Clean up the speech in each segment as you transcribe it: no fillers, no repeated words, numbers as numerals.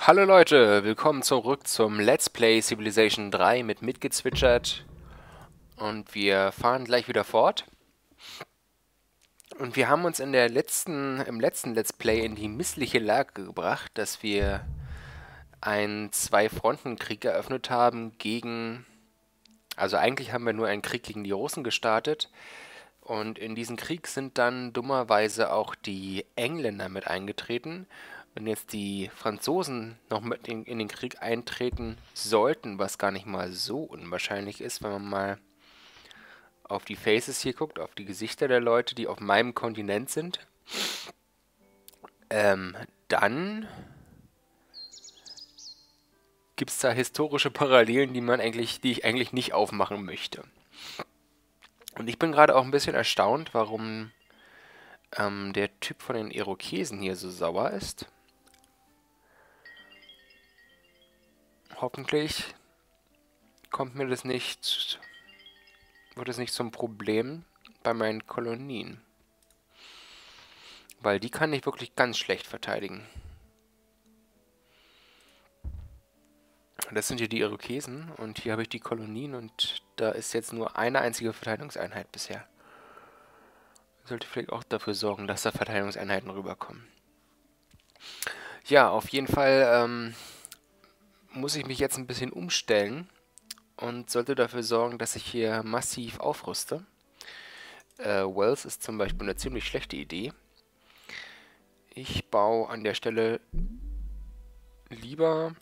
Hallo Leute, willkommen zurück zum Let's Play Civilization 3 mit mitgezwitschert und wir fahren gleich wieder fort. Und wir haben uns im letzten Let's Play in die missliche Lage gebracht, dass wir einen Zwei-Fronten-Krieg eröffnet haben also eigentlich haben wir nur einen Krieg gegen die Russen gestartet und in diesen Krieg sind dann dummerweise auch die Engländer mit eingetreten. Wenn jetzt die Franzosen noch mit in den Krieg eintreten sollten, was gar nicht mal so unwahrscheinlich ist, wenn man mal auf die Faces hier guckt, auf die Gesichter der Leute, die auf meinem Kontinent sind, dann gibt es da historische Parallelen, die ich eigentlich nicht aufmachen möchte. Und ich bin gerade auch ein bisschen erstaunt, warum der Typ von den Irokesen hier so sauer ist. Hoffentlich wird es nicht zum Problem bei meinen Kolonien. Weil die kann ich wirklich ganz schlecht verteidigen. Das sind hier die Irokesen und hier habe ich die Kolonien und da ist jetzt nur eine einzige Verteidigungseinheit bisher. Sollte vielleicht auch dafür sorgen, dass da Verteidigungseinheiten rüberkommen. Ja, auf jeden Fall muss ich mich jetzt ein bisschen umstellen und sollte dafür sorgen, dass ich hier massiv aufrüste. Wells ist zum Beispiel eine ziemlich schlechte Idee. Ich baue an der Stelle lieber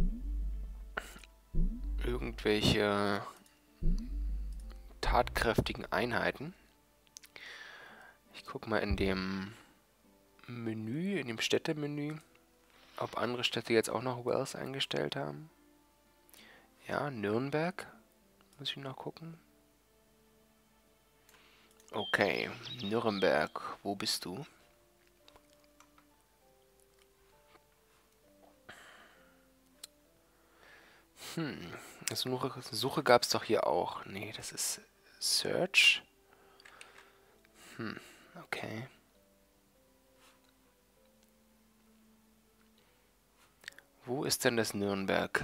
irgendwelche tatkräftigen Einheiten. Ich gucke mal in dem Menü, in dem Städtemenü, ob andere Städte jetzt auch noch Wells eingestellt haben. Ja, Nürnberg. Muss ich noch gucken. Okay, Nürnberg, wo bist du? Suche gab es doch hier auch. Nee, das ist Search. Okay. Wo ist denn das Nürnberg?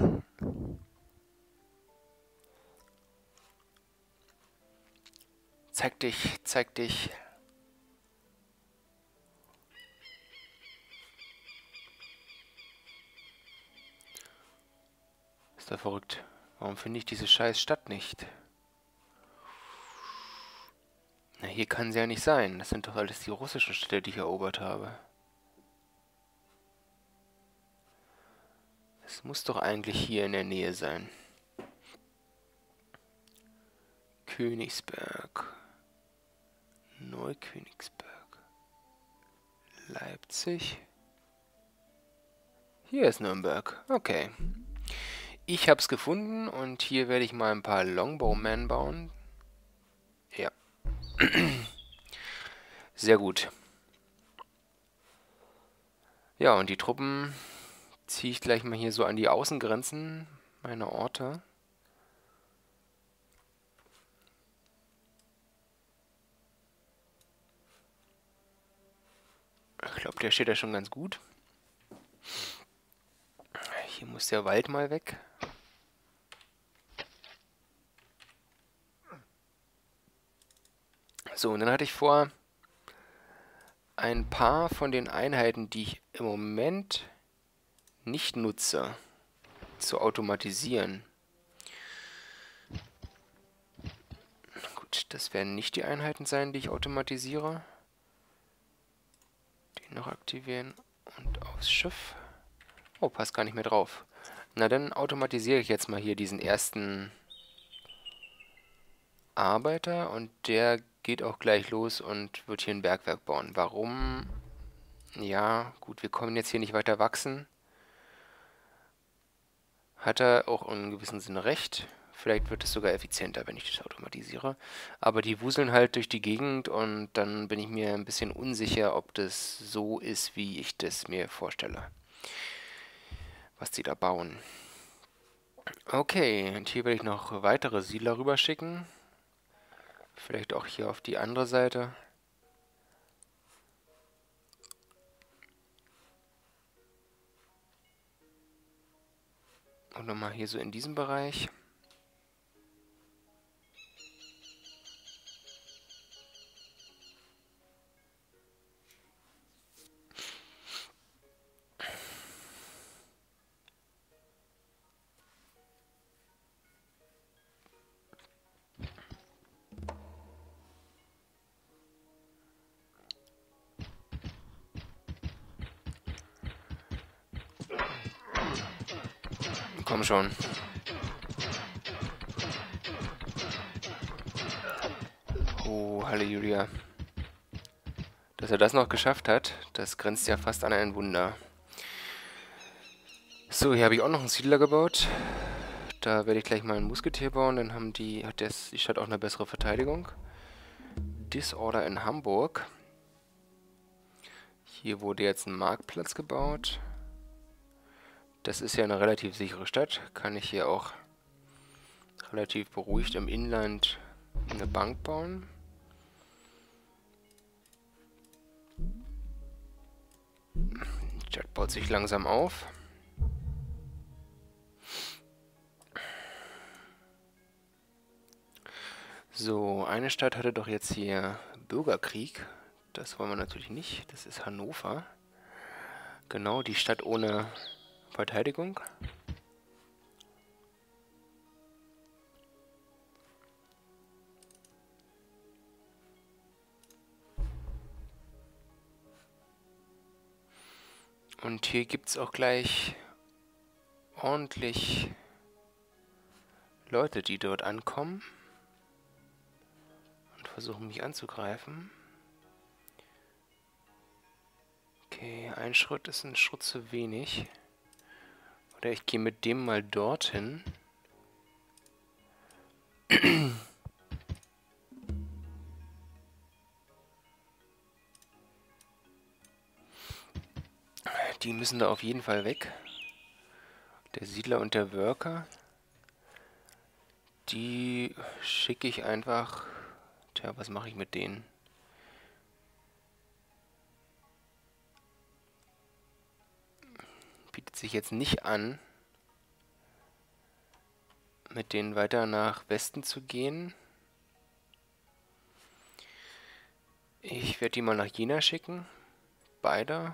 Zeig dich, zeig dich. Ist doch verrückt. Warum finde ich diese scheiß Stadt nicht? Na, hier kann sie ja nicht sein. Das sind doch alles die russischen Städte, die ich erobert habe. Es muss doch eigentlich hier in der Nähe sein. Königsberg. Neukönigsberg. Leipzig. Hier ist Nürnberg. Okay. Ich hab's gefunden und hier werde ich mal ein paar Longbowmen bauen. Ja. Sehr gut. Ja, und die Truppen ziehe ich gleich mal hier so an die Außengrenzen meiner Orte. Ich glaube, der steht ja schon ganz gut. Hier muss der Wald mal weg. So, und dann hatte ich vor, ein paar von den Einheiten, die ich im Moment nicht nutze, zu automatisieren. Gut, das werden nicht die Einheiten sein, die ich automatisiere. Den noch aktivieren und aufs Schiff. Oh, passt gar nicht mehr drauf. Na, dann automatisiere ich jetzt mal hier diesen ersten Arbeiter und der geht auch gleich los und wird hier ein Bergwerk bauen. Warum? Ja, gut, wir kommen jetzt hier nicht weiter wachsen. Hat er auch in gewissem Sinne recht. Vielleicht wird es sogar effizienter, wenn ich das automatisiere. Aber die wuseln halt durch die Gegend und dann bin ich mir ein bisschen unsicher, ob das so ist, wie ich das mir vorstelle. Was die da bauen. Okay, und hier werde ich noch weitere Siedler rüberschicken. Vielleicht auch hier auf die andere Seite. Und nochmal hier so in diesem Bereich. Komm schon. Oh, Halleluja. Dass er das noch geschafft hat, das grenzt ja fast an ein Wunder. So, hier habe ich auch noch einen Siedler gebaut. Da werde ich gleich mal ein Musketier bauen, dann hat die Stadt auch eine bessere Verteidigung. Disorder in Hamburg. Hier wurde jetzt ein Marktplatz gebaut. Das ist ja eine relativ sichere Stadt. Kann ich hier auch relativ beruhigt im Inland eine Bank bauen. Die Stadt baut sich langsam auf. So, eine Stadt hatte doch jetzt hier Bürgerkrieg. Das wollen wir natürlich nicht. Das ist Hannover. Genau, die Stadt ohne Verteidigung. Und hier gibt es auch gleich ordentlich Leute, die dort ankommen und versuchen mich anzugreifen. Okay, ein Schritt ist ein Schritt zu wenig. Oder ich gehe mit dem mal dorthin. Die müssen da auf jeden Fall weg. Der Siedler und der Worker. Die schicke ich einfach... Tja, was mache ich mit denen? Bietet sich jetzt nicht an, mit denen weiter nach Westen zu gehen. Ich werde die mal nach Jena schicken. Beide.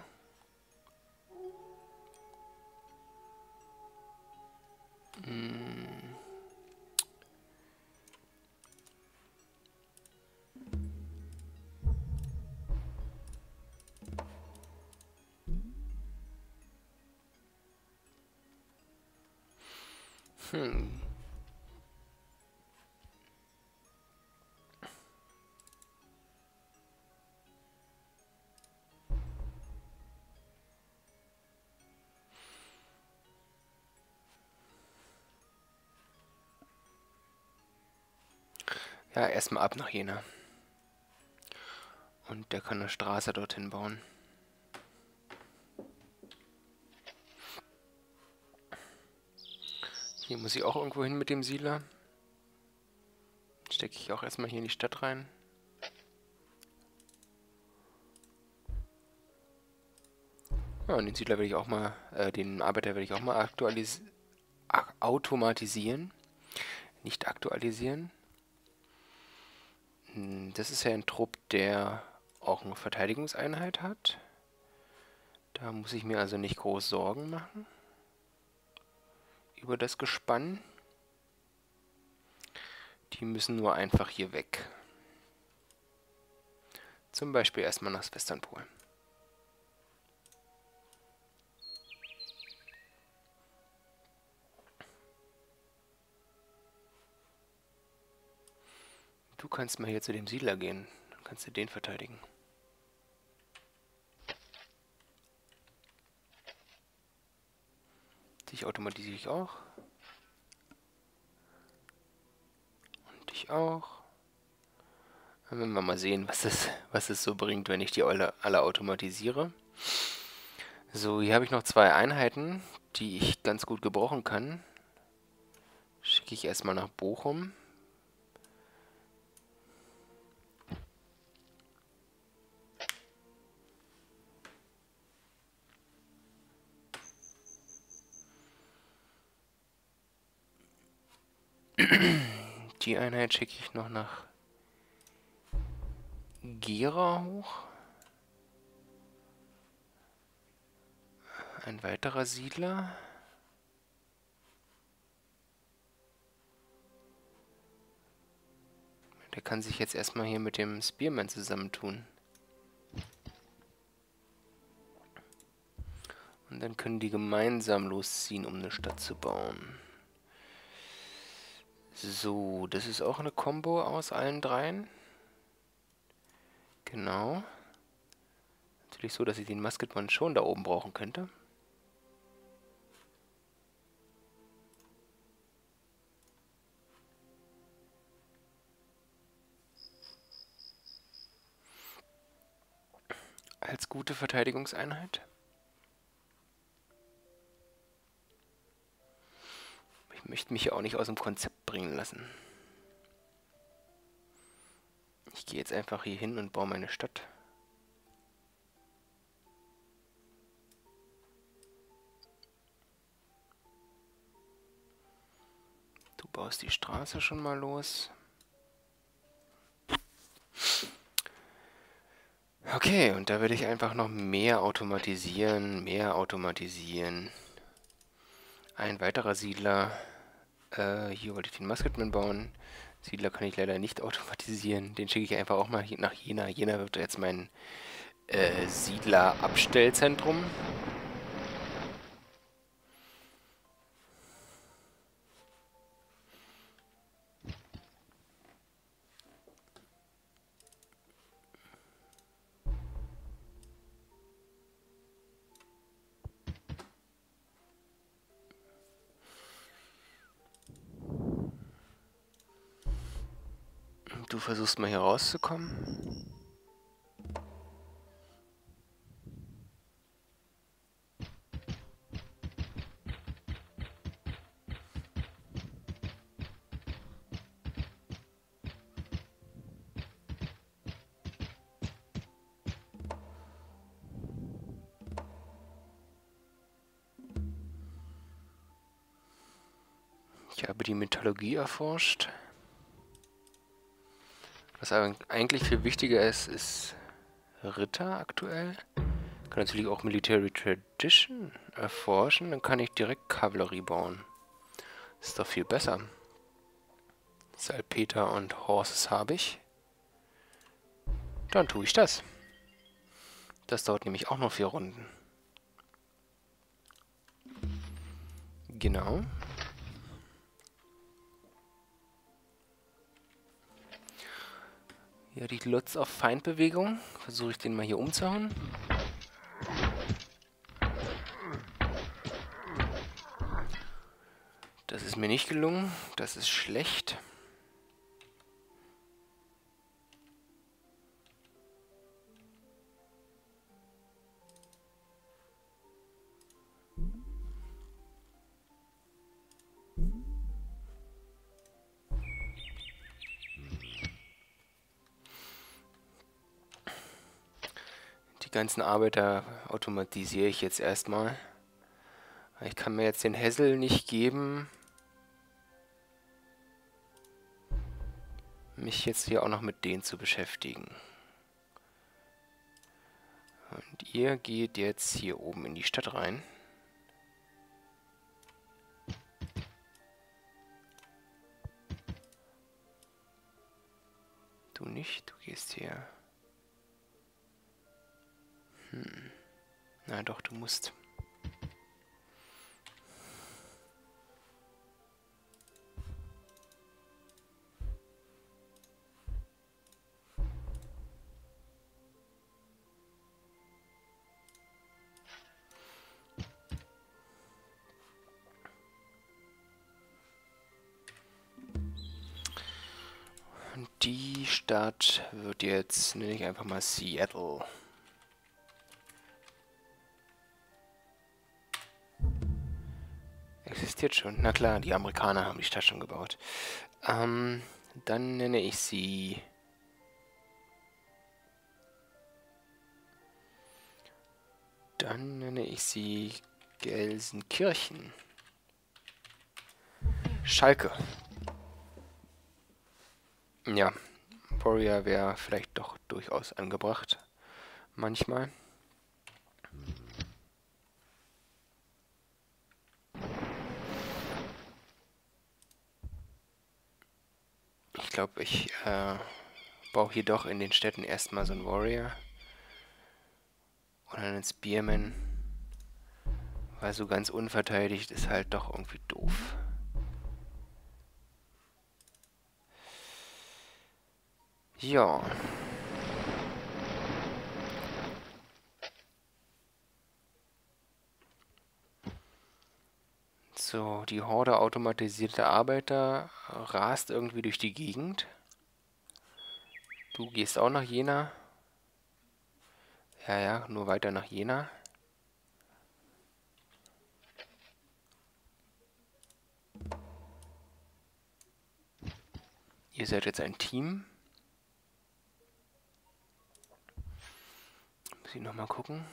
Ja, erstmal ab nach Jena. Und der kann eine Straße dorthin bauen. Hier muss ich auch irgendwo hin mit dem Siedler. Stecke ich auch erstmal hier in die Stadt rein. Ja, und den Siedler will ich auch mal, den Arbeiter will ich auch mal automatisieren. Nicht aktualisieren. Das ist ja ein Trupp, der auch eine Verteidigungseinheit hat. Da muss ich mir also nicht groß Sorgen machen über das Gespann. Die müssen nur einfach hier weg. Zum Beispiel erstmal nach Westernpol. Du kannst mal hier zu dem Siedler gehen. Dann kannst du den verteidigen. Dich automatisiere ich auch. Und dich auch. Dann werden wir mal sehen, was es so bringt, wenn ich die alle automatisiere. So, hier habe ich noch zwei Einheiten, die ich ganz gut gebrauchen kann. Schicke ich erstmal nach Bochum. Die Einheit schicke ich noch nach Gera hoch. Ein weiterer Siedler. Der kann sich jetzt erstmal hier mit dem Spearman zusammentun. Und dann können die gemeinsam losziehen, um eine Stadt zu bauen. So, das ist auch eine Combo aus allen dreien. Genau. Natürlich so, dass ich den Musketman schon da oben brauchen könnte. Als gute Verteidigungseinheit. Ich möchte mich ja auch nicht aus dem Konzept bringen lassen. Ich gehe jetzt einfach hier hin und baue meine Stadt. Du baust die Straße schon mal los. Okay, und da werde ich einfach noch mehr automatisieren, Ein weiterer Siedler. Hier wollte ich den Musketman bauen. Siedler kann ich leider nicht automatisieren. Den schicke ich einfach auch mal nach Jena. Jena wird jetzt mein Siedler-Abstellzentrum. Du versuchst mal hier rauszukommen. Ich habe die Metallurgie erforscht. Was aber eigentlich viel wichtiger ist, ist Ritter aktuell. Ich kann natürlich auch Military Tradition erforschen, dann kann ich direkt Kavallerie bauen. Ist doch viel besser. Salpeter und Horses habe ich. Dann tue ich das. Das dauert nämlich auch noch 4 Runden. Genau. Ja, die Lutz auf Feindbewegung. Versuche ich den mal hier umzuhauen. Das ist mir nicht gelungen. Das ist schlecht. Die ganzen Arbeiter automatisiere ich jetzt erstmal. Ich kann mir jetzt den Hassel nicht geben, mich jetzt hier auch noch mit denen zu beschäftigen. Und ihr geht jetzt hier oben in die Stadt rein. Du nicht, du gehst hier. Na doch, du musst. Und die Stadt wird jetzt, nenne ich einfach mal Seattle. Existiert schon. Na klar, die Amerikaner haben die Stadt schon gebaut. Dann nenne ich sie... Gelsenkirchen. Schalke. Ja, Warrior wäre vielleicht doch durchaus angebracht. Manchmal. Ich glaube, ich baue hier doch in den Städten erstmal so einen Warrior. Oder einen Spearman. Weil so ganz unverteidigt ist halt doch irgendwie doof. Ja. So, die Horde automatisierter Arbeiter rast irgendwie durch die Gegend. Du gehst auch nach Jena. Ja, ja, nur weiter nach Jena. Ihr seid jetzt ein Team. Muss ich nochmal gucken.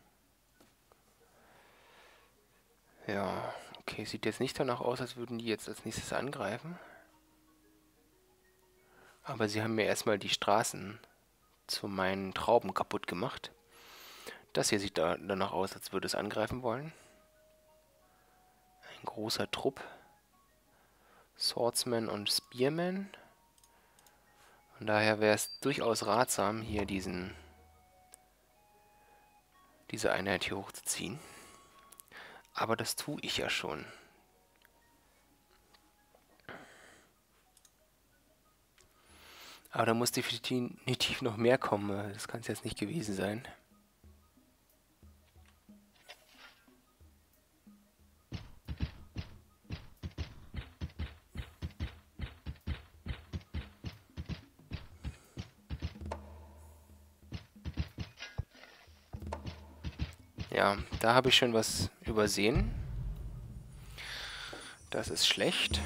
Ja, okay, sieht jetzt nicht danach aus, als würden die jetzt als nächstes angreifen. Aber sie haben mir erstmal die Straßen zu meinen Trauben kaputt gemacht. Das hier sieht danach aus, als würde es angreifen wollen. Ein großer Trupp. Swordsman und Spearman. Von daher wäre es durchaus ratsam, hier diese Einheit hier hochzuziehen. Aber das tue ich ja schon. Aber da muss definitiv noch mehr kommen. Das kann es jetzt nicht gewesen sein. Ja, da habe ich schon was übersehen. Das ist schlecht.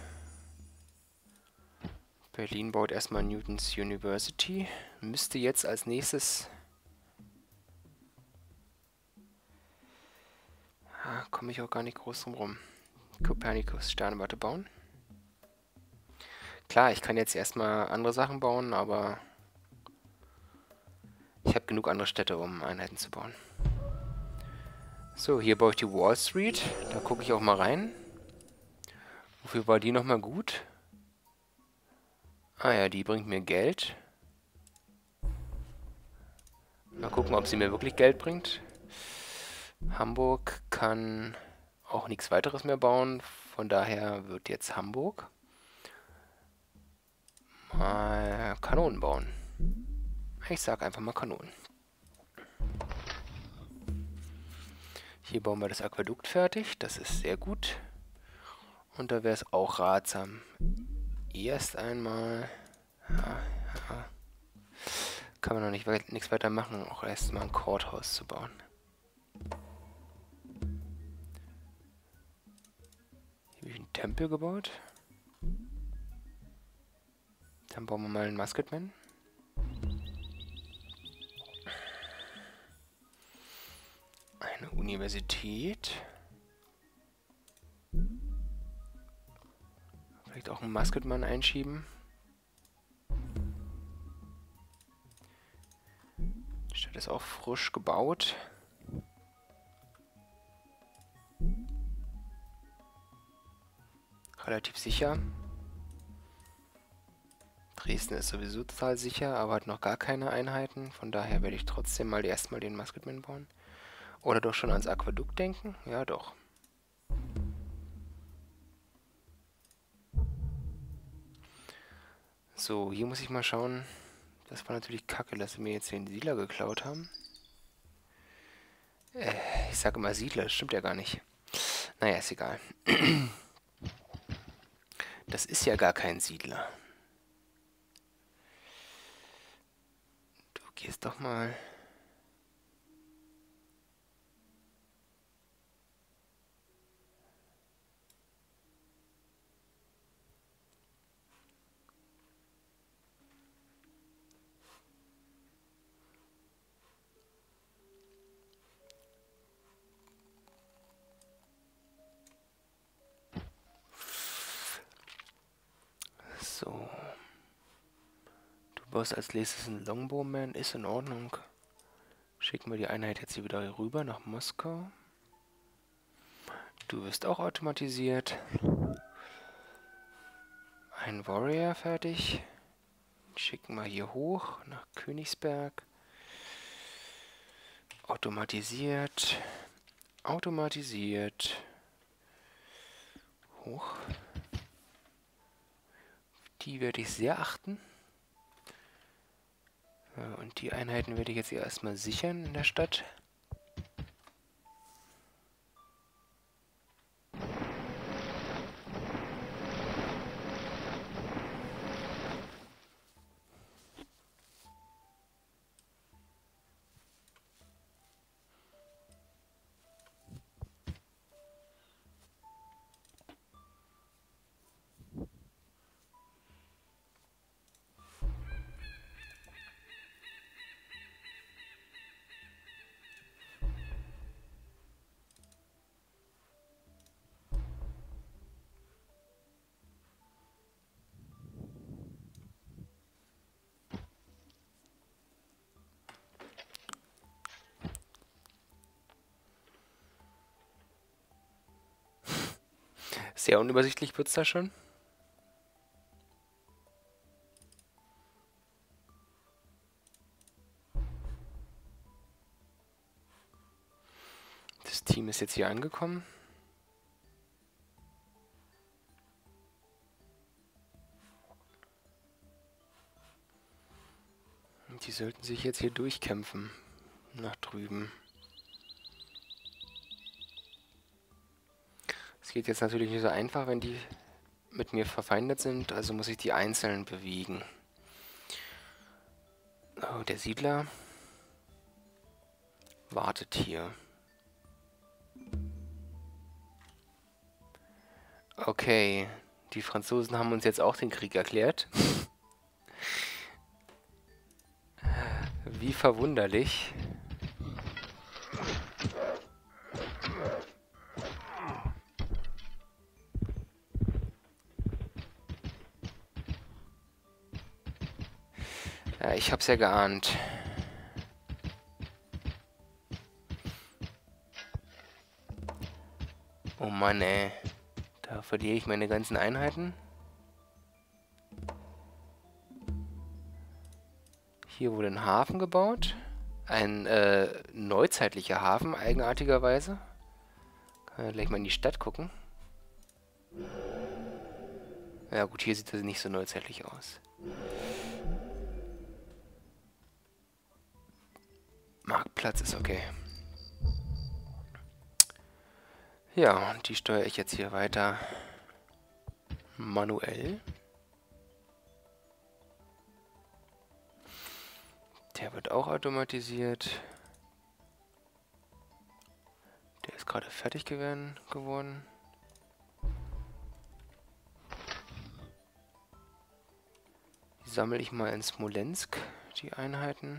Berlin baut erstmal Newton's University. Müsste jetzt als nächstes... komme ich auch gar nicht groß drum rum. Kopernikus Sternwarte bauen. Klar, ich kann jetzt erstmal andere Sachen bauen, aber ich habe genug andere Städte, um Einheiten zu bauen. So, hier baue ich die Wall Street. Da gucke ich auch mal rein. Wofür war die nochmal gut? Ah ja, die bringt mir Geld. Mal gucken, ob sie mir wirklich Geld bringt. Hamburg kann auch nichts weiteres mehr bauen. Von daher wird jetzt Hamburg mal Kanonen bauen. Ich sag einfach mal Kanonen. Hier bauen wir das Aquädukt fertig. Das ist sehr gut. Und da wäre es auch ratsam. Erst einmal... Ja. Kann man noch nichts weiter machen, auch erstmal ein Courthouse zu bauen. Hier habe ich einen Tempel gebaut. Dann bauen wir mal einen Musketman. Eine Universität. Vielleicht auch einen Musketman einschieben. Die Stadt ist auch frisch gebaut. Relativ sicher. Dresden ist sowieso total sicher, aber hat noch gar keine Einheiten. Von daher werde ich trotzdem mal erstmal den Musketman bauen. Oder doch schon ans Aquädukt denken? Ja, doch. So, hier muss ich mal schauen. Das war natürlich kacke, dass sie mir jetzt den Siedler geklaut haben. Ich sage immer Siedler, das stimmt ja gar nicht. Naja, ist egal. Das ist ja gar kein Siedler. Du gehst doch mal... So. Was als nächstes ein Longbowman ist in Ordnung. Schicken wir die Einheit jetzt hier wieder rüber nach Moskau. Du wirst auch automatisiert. Ein Warrior fertig. Schicken wir hier hoch nach Königsberg. Automatisiert. Automatisiert. Hoch. Die werde ich sehr achten. Und die Einheiten werde ich jetzt erstmal sichern in der Stadt. Sehr unübersichtlich wird es da schon. Das Team ist jetzt hier angekommen. Und die sollten sich jetzt hier durchkämpfen. Nach drüben. Es geht jetzt natürlich nicht so einfach, wenn die mit mir verfeindet sind, also muss ich die einzeln bewegen. Oh, der Siedler wartet hier. Okay, die Franzosen haben uns jetzt auch den Krieg erklärt. Wie verwunderlich. Ja, ich hab's ja geahnt. Oh Mann, ey. Da verliere ich meine ganzen Einheiten. Hier wurde ein Hafen gebaut. Ein neuzeitlicher Hafen, eigenartigerweise. Kann ja gleich mal in die Stadt gucken. Ja gut, hier sieht das nicht so neuzeitlich aus. Marktplatz ist okay. Ja, und die steuere ich jetzt hier weiter manuell. Der wird auch automatisiert. Der ist gerade fertig geworden. Die sammle ich mal in Smolensk, die Einheiten.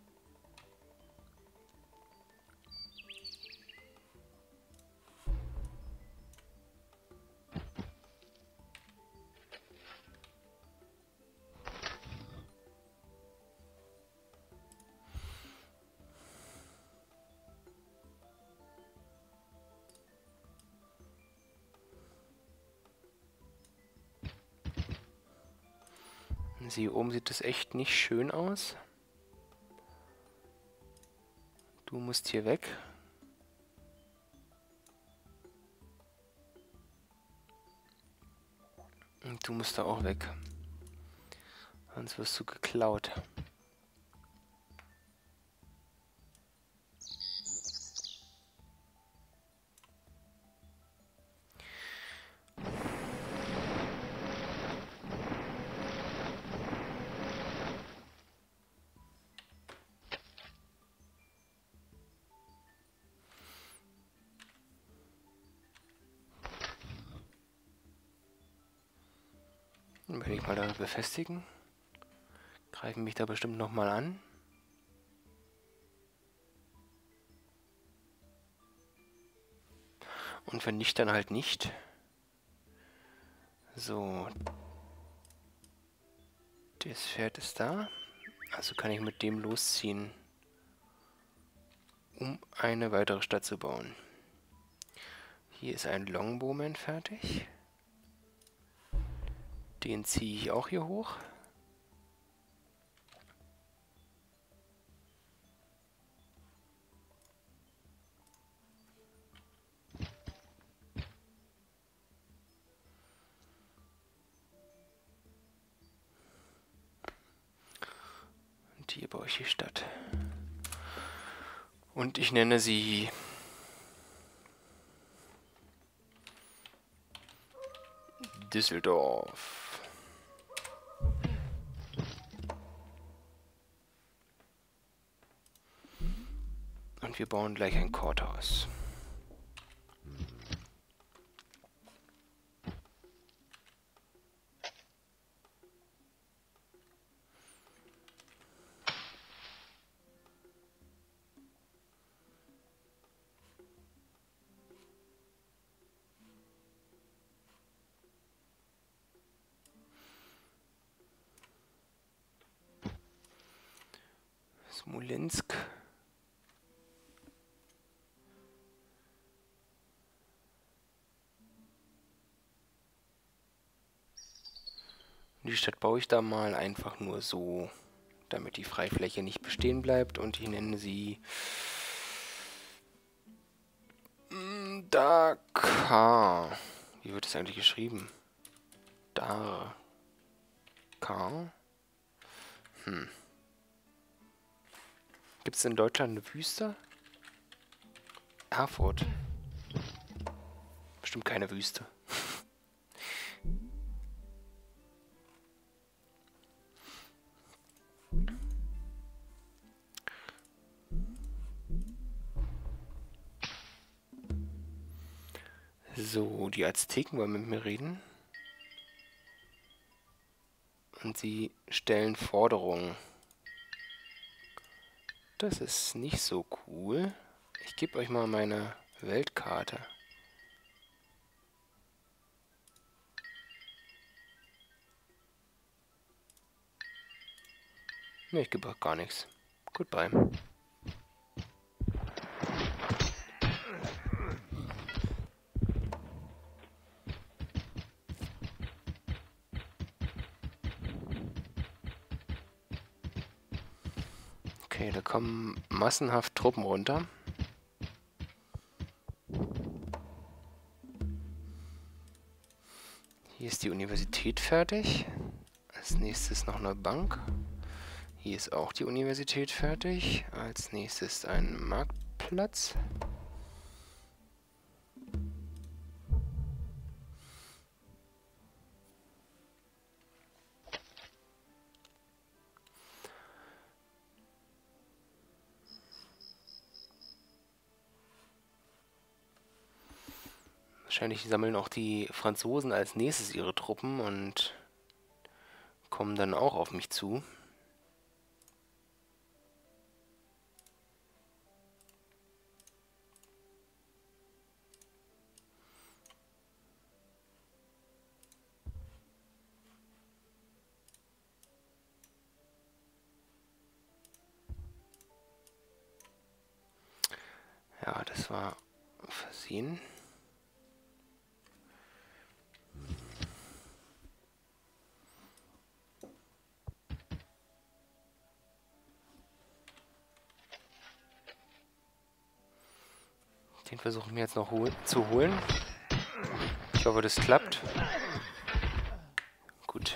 Hier oben sieht das echt nicht schön aus. Du musst hier weg. Und du musst da auch weg. Sonst wirst du geklaut. Dann werde ich mal da befestigen. Greifen mich da bestimmt nochmal an. Und wenn nicht, dann halt nicht. So. Das Pferd ist da. Also kann ich mit dem losziehen, um eine weitere Stadt zu bauen. Hier ist ein Longbowman fertig. Den ziehe ich auch hier hoch. Und hier baue ich die Stadt. Und ich nenne sie Düsseldorf. Und wir bauen gleich ein Courthouse. Smolensk. Die Stadt baue ich da mal einfach nur so, damit die Freifläche nicht bestehen bleibt. Und ich nenne sie Dakar. Wie wird es eigentlich geschrieben? Dakar. Gibt es in Deutschland eine Wüste? Erfurt. Bestimmt keine Wüste. So, die Azteken wollen mit mir reden. Und sie stellen Forderungen. Das ist nicht so cool. Ich gebe euch mal meine Weltkarte. Ne, ich gebe auch gar nichts. Goodbye. Okay, da kommen massenhaft Truppen runter. Hier ist die Universität fertig. Als nächstes noch eine Bank. Hier ist auch die Universität fertig. Als nächstes ein Marktplatz. Wahrscheinlich sammeln auch die Franzosen als nächstes ihre Truppen und kommen dann auch auf mich zu. Ja, das war versehen. Den versuchen wir jetzt noch zu holen. Ich hoffe, das klappt. Gut.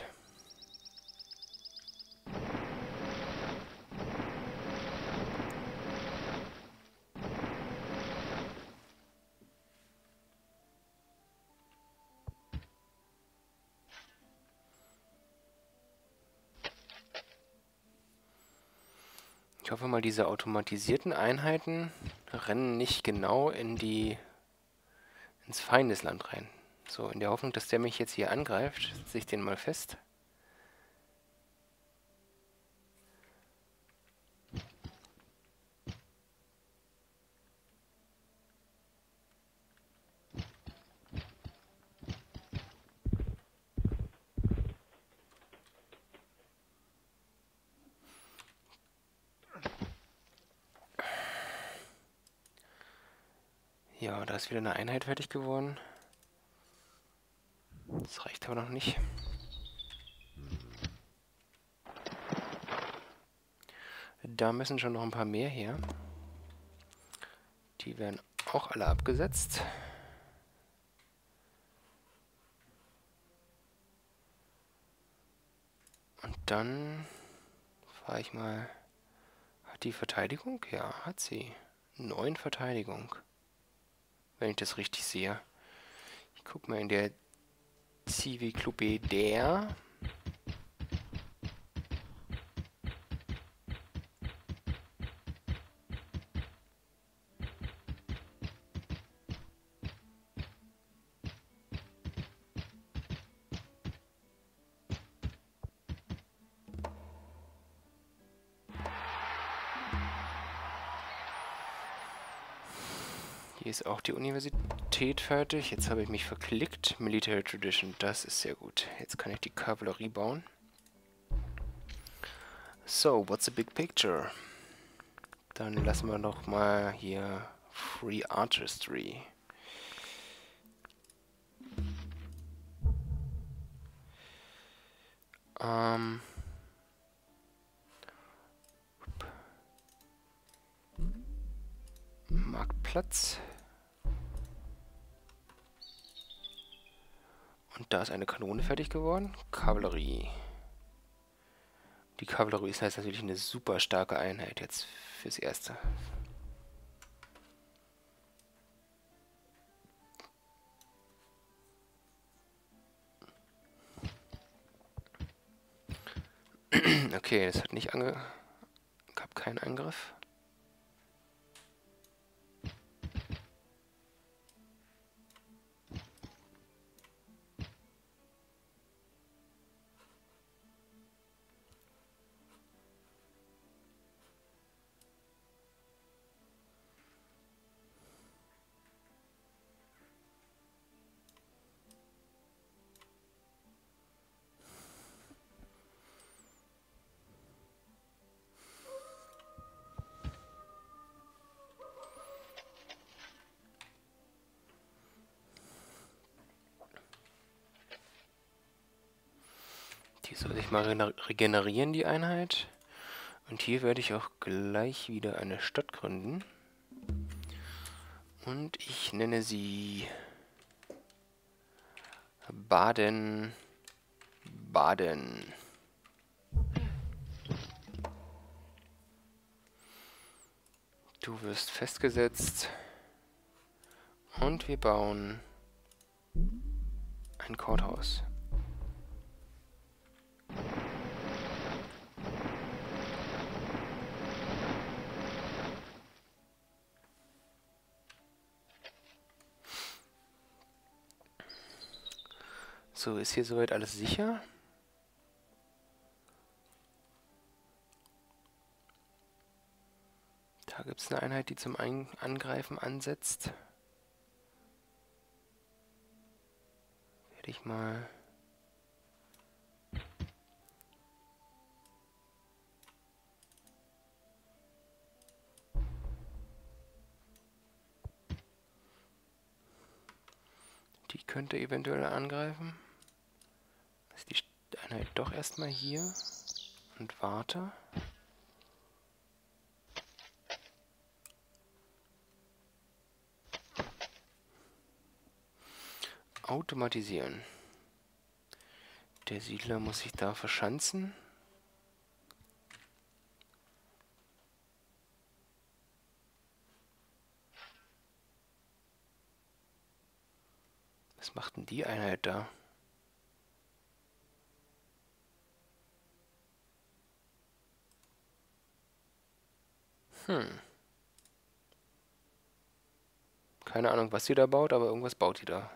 Ich hoffe mal, diese automatisierten Einheiten rennen nicht genau ins Feindesland rein. So, in der Hoffnung, dass der mich jetzt hier angreift, setze ich den mal fest. Ja, da ist wieder eine Einheit fertig geworden. Das reicht aber noch nicht. Da müssen schon noch ein paar mehr her. Die werden auch alle abgesetzt. Und dann frage ich mal, hat die Verteidigung? Ja, hat sie. 9 Verteidigung. Wenn ich das richtig sehe. Ich gucke mal in der Civi-Club der. Hier ist auch die Universität fertig. Jetzt habe ich mich verklickt. Military Tradition, das ist sehr gut. Jetzt kann ich die Kavallerie bauen. So, what's the big picture? Dann lassen wir noch mal hier Free Artistry. Marktplatz. Und da ist eine Kanone fertig geworden. Kavallerie. Die Kavallerie ist jetzt natürlich eine super starke Einheit jetzt fürs Erste. Okay, das hat nicht gab keinen Angriff. Die soll sich mal regenerieren, die Einheit. Und hier werde ich auch gleich wieder eine Stadt gründen. Und ich nenne sie Baden. Baden. Du wirst festgesetzt. Und wir bauen ein Courthouse. So, ist hier soweit alles sicher? Da gibt es eine Einheit, die zum Angreifen ansetzt. Werde ich mal... Die könnte eventuell angreifen. Ist die Einheit doch erstmal hier und warte. Automatisieren. Der Siedler muss sich da verschanzen. Was macht denn die Einheit da? Keine Ahnung, was sie da baut, aber irgendwas baut die da.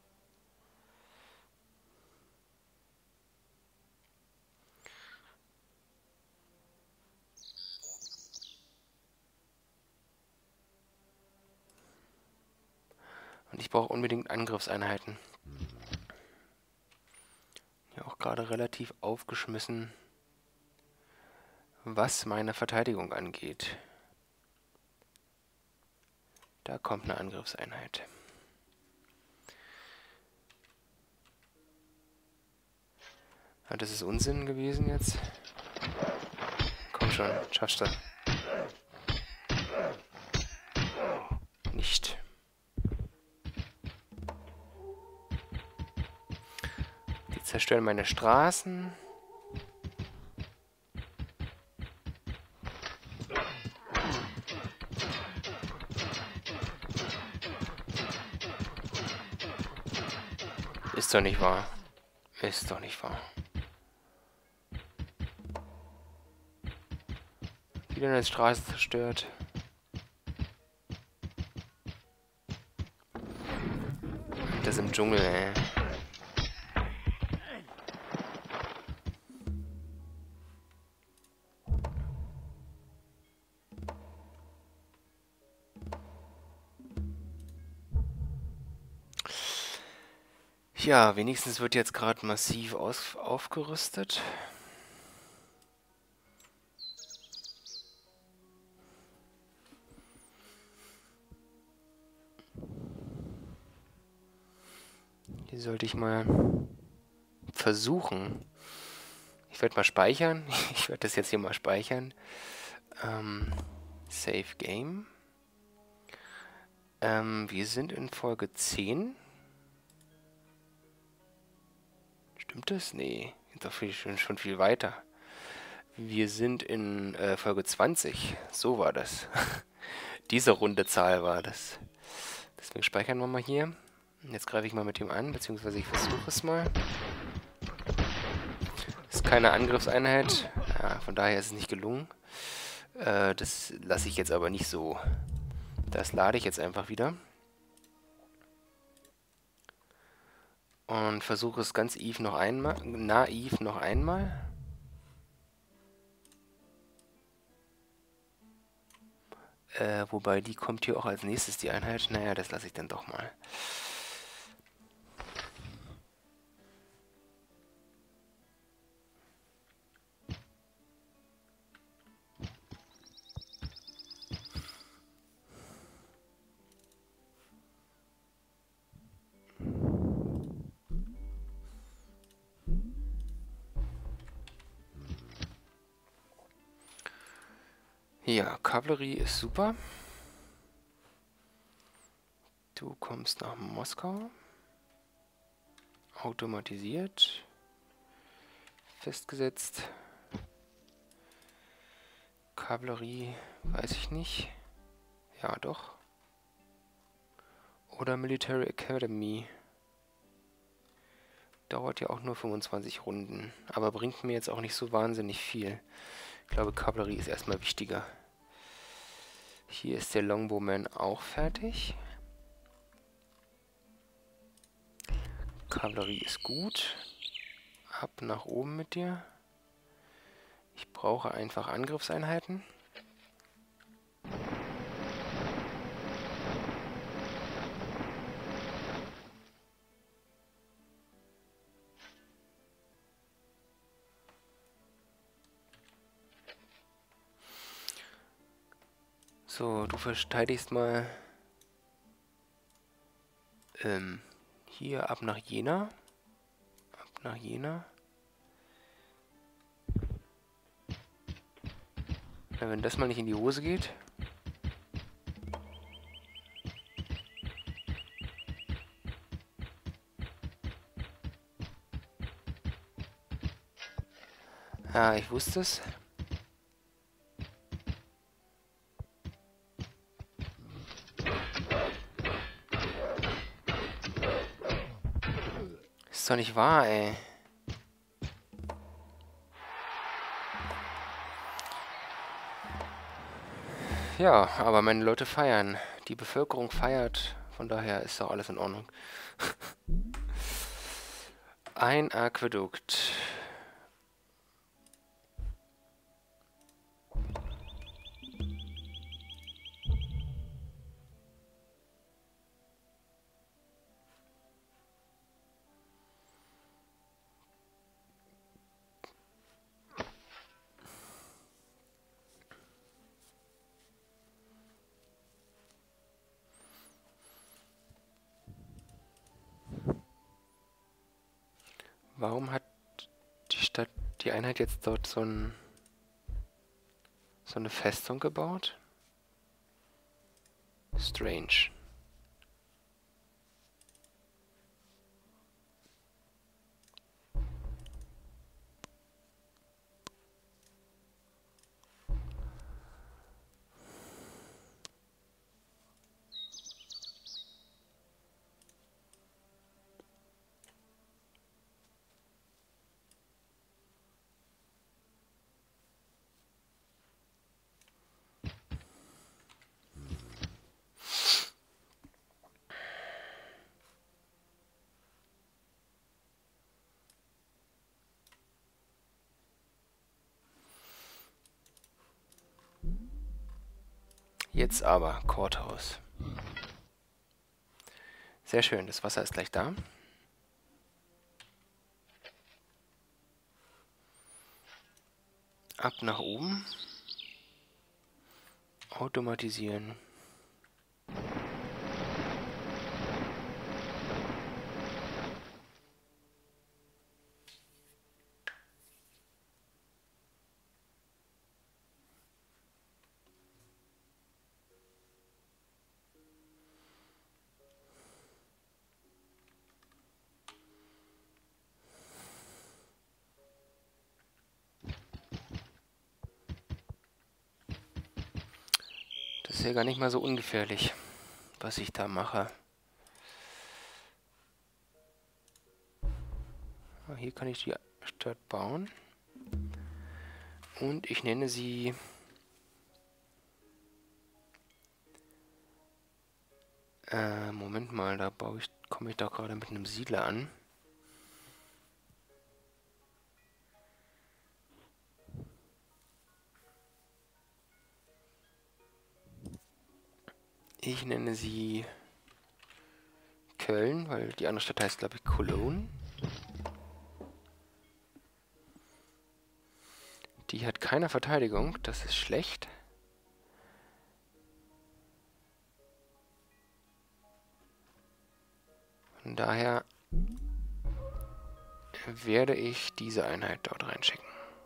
Und ich brauche unbedingt Angriffseinheiten. Ja, auch gerade relativ aufgeschmissen, was meine Verteidigung angeht. Da kommt eine Angriffseinheit. Ja, das ist Unsinn gewesen jetzt. Komm schon, schaffst du. Nicht. Die zerstören meine Straßen. Ist doch nicht wahr. Ist doch nicht wahr. Wieder eine Straße zerstört. Das im Dschungel, ey. Ja, wenigstens wird jetzt gerade massiv aufgerüstet. Hier sollte ich mal versuchen. Ich werde mal speichern. Ich werde das jetzt hier mal speichern. Save Game. Wir sind in Folge 10. Stimmt das? Nee, sind doch schon viel weiter. Wir sind in Folge 20. So war das. Diese runde Zahl war das. Deswegen speichern wir mal hier. Jetzt greife ich mal mit ihm an, beziehungsweise ich versuche es mal. Ist keine Angriffseinheit. Ja, von daher ist es nicht gelungen. Das lasse ich jetzt aber nicht so. Das lade ich jetzt einfach wieder. Und versuche es ganz naiv noch einmal. Wobei die kommt hier auch als nächstes, die Einheit. Naja, das lasse ich dann doch mal. Ja, Kavallerie ist super. Du kommst nach Moskau. Automatisiert. Festgesetzt. Kavallerie, weiß ich nicht. Ja, doch. Oder Military Academy. Dauert ja auch nur 25 Runden. Aber bringt mir jetzt auch nicht so wahnsinnig viel. Ich glaube, Kavallerie ist erstmal wichtiger. Hier ist der Longbowman auch fertig. Kavallerie ist gut. Ab nach oben mit dir. Ich brauche einfach Angriffseinheiten. So, du verteidigst mal hier ab nach Jena. Ab nach Jena. Na, wenn das mal nicht in die Hose geht. Ja, ich wusste es. Ist doch nicht wahr, ey. Ja, aber meine Leute feiern. Die Bevölkerung feiert. Von daher ist doch alles in Ordnung. Ein Aquädukt. Warum hat die Stadt, die Einheit jetzt dort so eine Festung gebaut? Strange. Jetzt aber Courthouse. Sehr schön, das Wasser ist gleich da. Ab nach oben. Automatisieren. Das ist ja gar nicht mal so ungefährlich, was ich da mache. Hier kann ich die Stadt bauen. Und ich nenne sie... Moment mal, da komme ich doch gerade mit einem Siedler an. Ich nenne sie Köln, weil die andere Stadt heißt, glaube ich, Cologne. Die hat keine Verteidigung, das ist schlecht. Von daher werde ich diese Einheit dort reinschicken.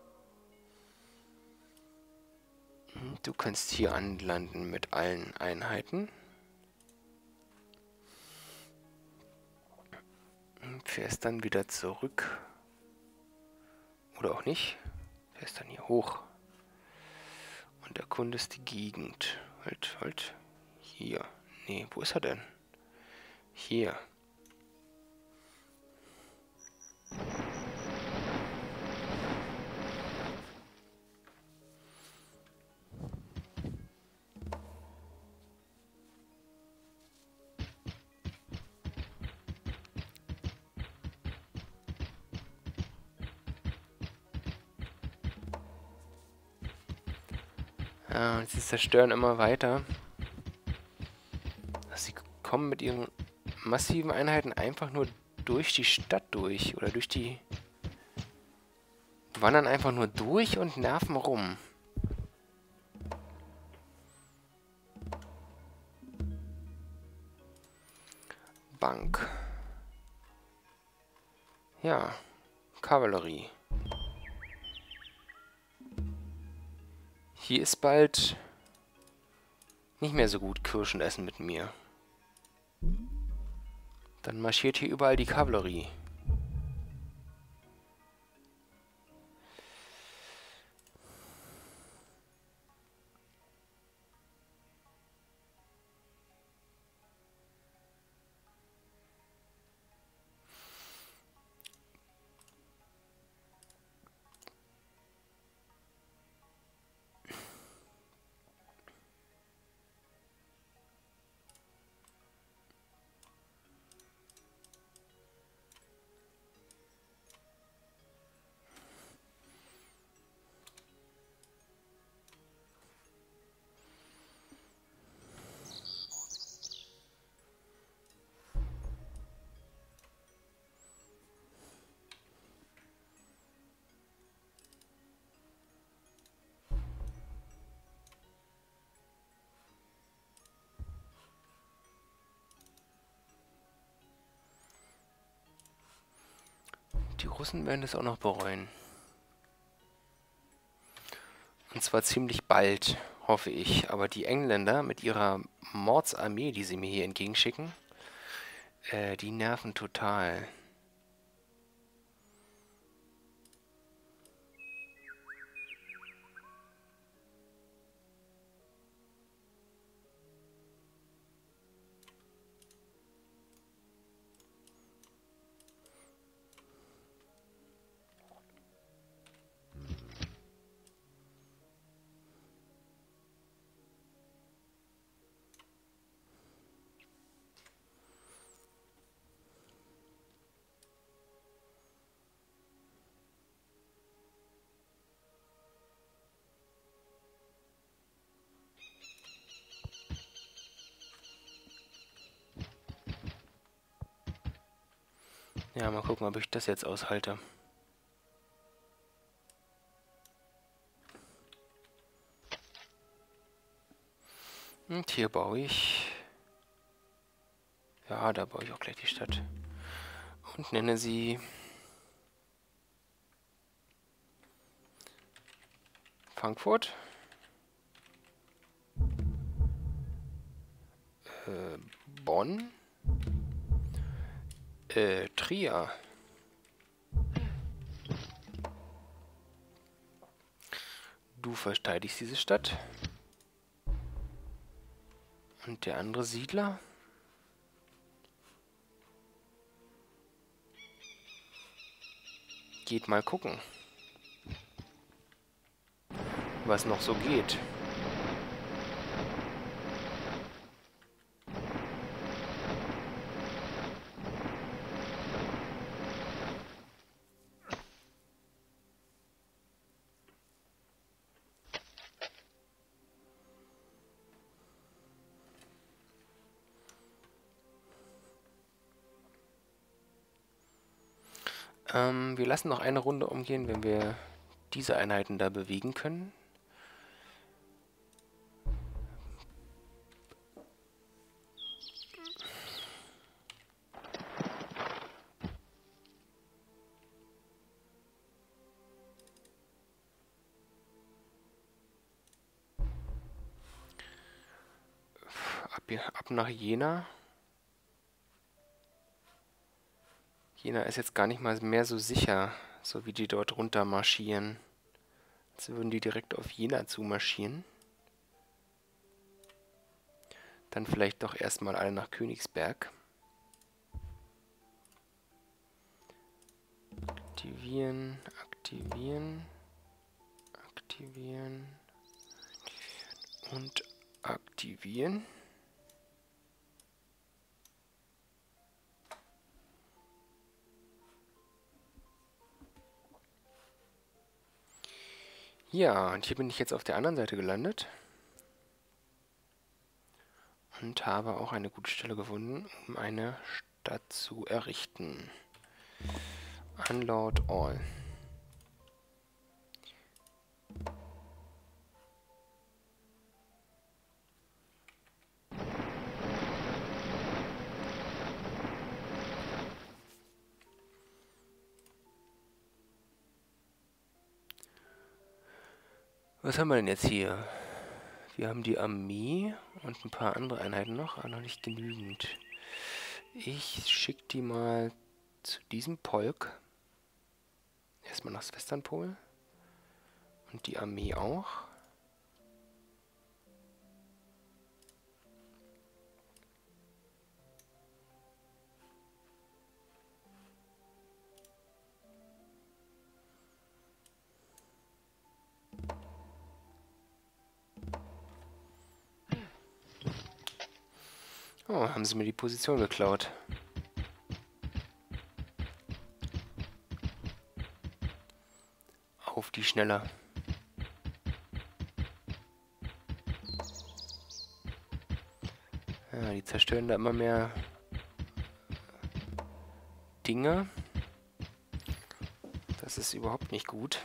Du kannst hier anlanden mit allen Einheiten. Fährst dann wieder zurück. Oder auch nicht. Fährst dann hier hoch. Und erkundest die Gegend. Halt. Hier. Nee, wo ist er denn? Hier. Ja, sie zerstören immer weiter. Sie kommen mit ihren massiven Einheiten einfach nur durch die Stadt durch. Oder durch die... wandern einfach nur durch und nerven rum. Bank. Ja, Kavallerie. Hier ist bald nicht mehr so gut Kirschen essen mit mir. Dann marschiert hier überall die Kavallerie. Die Russen werden das auch noch bereuen. Und zwar ziemlich bald, hoffe ich. Aber die Engländer mit ihrer Mordsarmee, die sie mir hier entgegenschicken, die nerven total. Ja, mal gucken, ob ich das jetzt aushalte. Und hier baue ich... Ja, da baue ich auch gleich die Stadt. Und nenne sie... Frankfurt. Bonn. Trier. Du verteidigst diese Stadt. Und der andere Siedler? Geht mal gucken, was noch so geht. Wir lassen noch eine Runde umgehen, wenn wir diese Einheiten da bewegen können. Ab nach Jena. Jena ist jetzt gar nicht mal mehr so sicher, so wie die dort runter marschieren. Als würden die direkt auf Jena zumarschieren. Dann vielleicht doch erstmal alle nach Königsberg. Aktivieren, aktivieren, aktivieren und aktivieren. Ja, und hier bin ich jetzt auf der anderen Seite gelandet. Und habe auch eine gute Stelle gefunden, um eine Stadt zu errichten. Unload all. Was haben wir denn jetzt hier? Wir haben die Armee und ein paar andere Einheiten noch, aber noch nicht genügend. Ich schicke die mal zu diesem Polk. Erstmal nach Westernpol. Und die Armee auch. Oh, haben sie mir die Position geklaut. Auf die schneller. Ja, die zerstören da immer mehr Dinge. Das ist überhaupt nicht gut.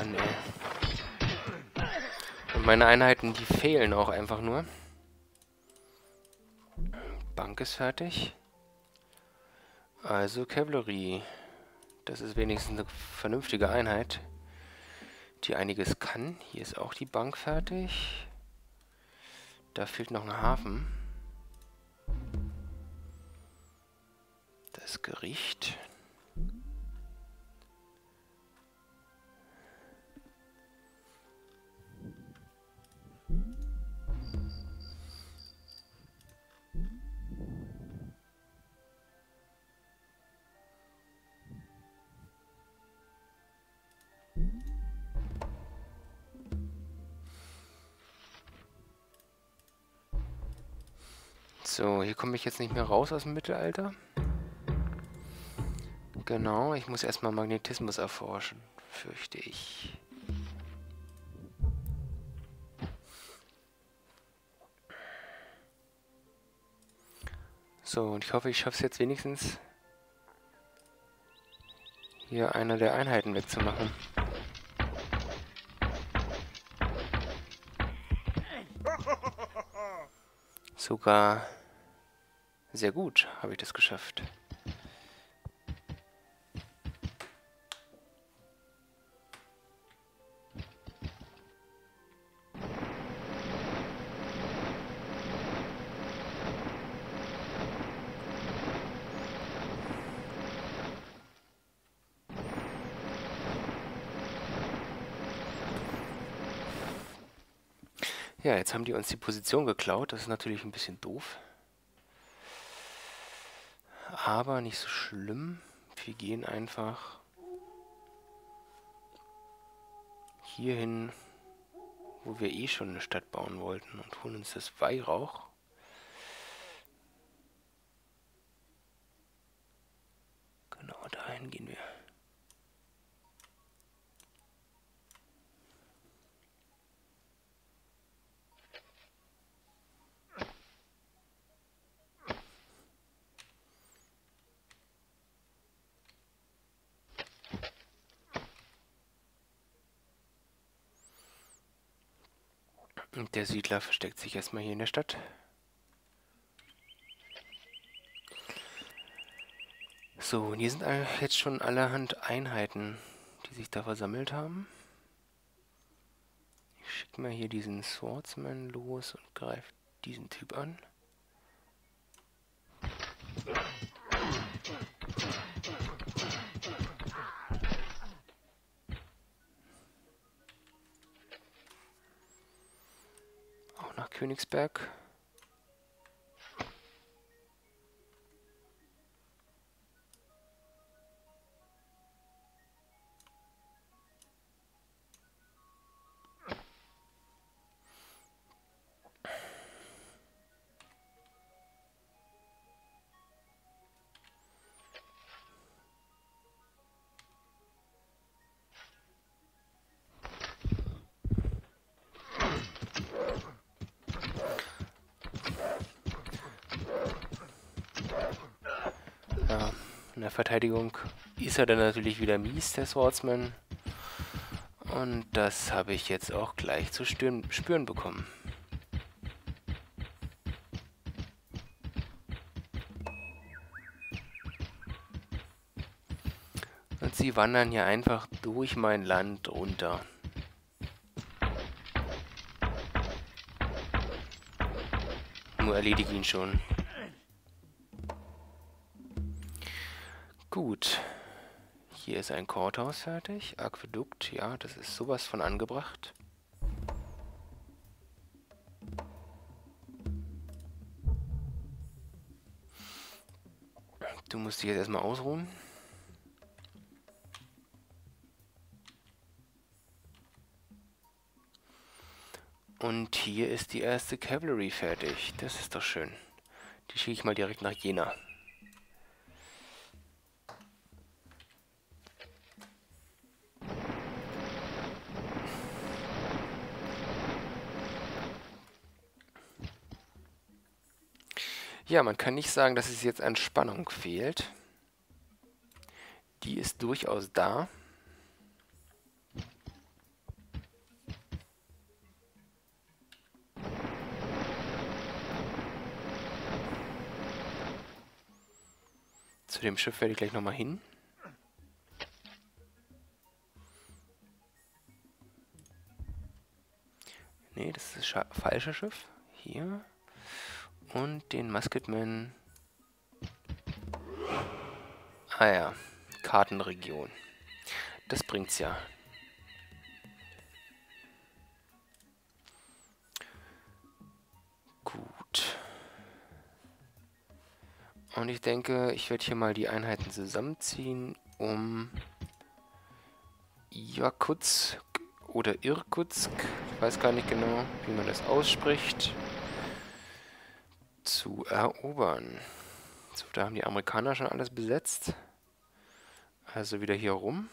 Mann, ey. Und meine Einheiten, die fehlen auch einfach nur. Bank ist fertig. Also Kavallerie. Das ist wenigstens eine vernünftige Einheit, die einiges kann. Hier ist auch die Bank fertig. Da fehlt noch ein Hafen. Das Gericht. So, hier komme ich jetzt nicht mehr raus aus dem Mittelalter. Genau, ich muss erstmal Magnetismus erforschen, fürchte ich. So, und ich hoffe, ich schaffe es jetzt wenigstens, hier eine der Einheiten wegzumachen. Sogar sehr gut habe ich das geschafft. Ja, jetzt haben die uns die Position geklaut. Das ist natürlich ein bisschen doof. Aber nicht so schlimm. Wir gehen einfach hierhin, wo wir eh schon eine Stadt bauen wollten, und holen uns das Weihrauch. Genau, dahin gehen wir. Und der Siedler versteckt sich erstmal hier in der Stadt. So, und hier sind jetzt schon allerhand Einheiten, die sich da versammelt haben. Ich schicke mal hier diesen Swordsman los und greife diesen Typ an. Auch nach Königsberg. Ja, in der Verteidigung ist er dann natürlich wieder mies, der Swordsman. Und das habe ich jetzt auch gleich zu spüren bekommen. Und sie wandern hier einfach durch mein Land runter. Nur erledige ihn schon. Gut. Hier ist ein Courthouse fertig. Aquädukt, ja, das ist sowas von angebracht. Du musst dich jetzt erstmal ausruhen. Und hier ist die erste Cavalry fertig. Das ist doch schön. Die schicke ich mal direkt nach Jena. Ja, man kann nicht sagen, dass es jetzt an Spannung fehlt. Die ist durchaus da. Zu dem Schiff werde ich gleich nochmal hin. Nee, das ist das falsche Schiff. Hier. Und den Musketman. Ah ja, Kartenregion. Das bringt's ja. Gut. Und ich denke, ich werde hier mal die Einheiten zusammenziehen, um Jakutsk oder Irkutsk, ich weiß gar nicht genau, wie man das ausspricht, zu erobern. So, da haben die Amerikaner schon alles besetzt. Also wieder hier rum.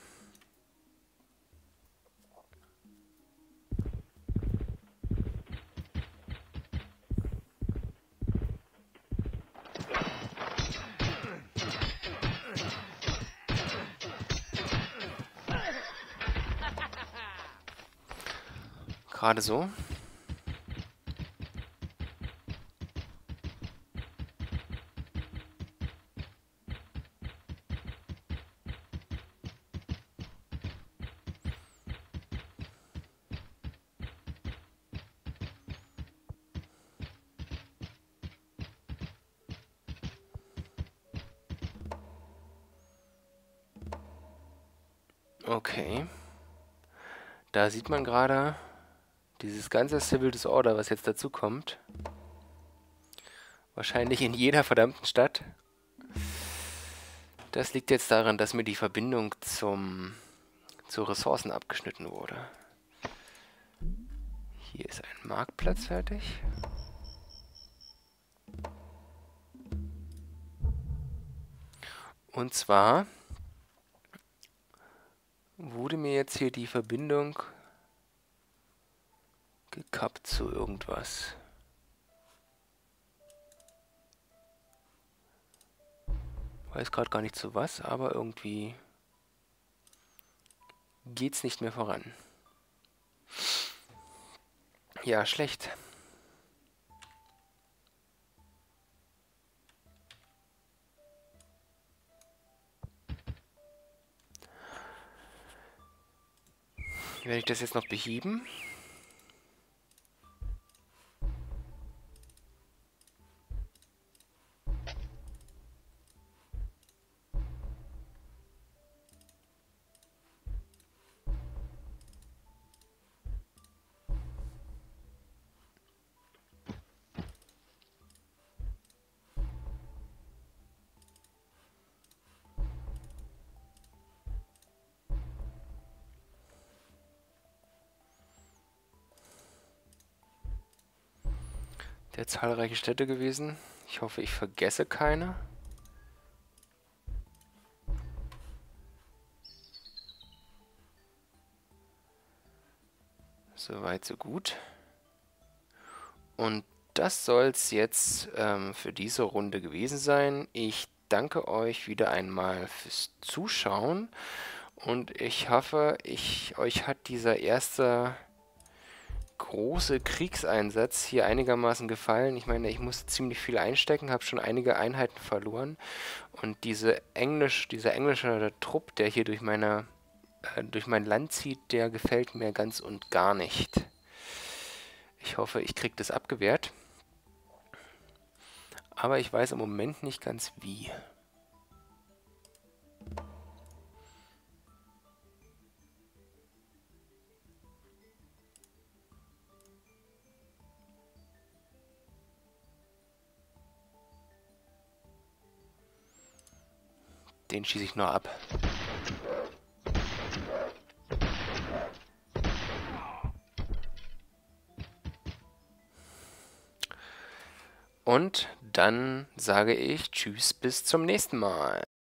Gerade so. Okay. Da sieht man gerade dieses ganze Civil Disorder, was jetzt dazu kommt. Wahrscheinlich in jeder verdammten Stadt. Das liegt jetzt daran, dass mir die Verbindung zu Ressourcen abgeschnitten wurde. Hier ist ein Marktplatz fertig. Und zwar wurde mir jetzt hier die Verbindung gekappt zu irgendwas. Weiß gerade gar nicht zu was, aber irgendwie geht's nicht mehr voran. Ja, schlecht. Werde ich das jetzt noch beheben? Der zahlreiche Städte gewesen. Ich hoffe, ich vergesse keine. Soweit, so gut. Und das soll es jetzt für diese Runde gewesen sein. Ich danke euch wieder einmal fürs Zuschauen. Und ich hoffe, euch hat dieser erste große Kriegseinsatz hier einigermaßen gefallen. Ich meine, ich musste ziemlich viel einstecken, habe schon einige Einheiten verloren. Und dieser englische Trupp, der hier durch mein Land zieht, der gefällt mir ganz und gar nicht. Ich hoffe, ich kriege das abgewehrt. Aber ich weiß im Moment nicht ganz wie. Den schieße ich nur ab. Und dann sage ich Tschüss, bis zum nächsten Mal.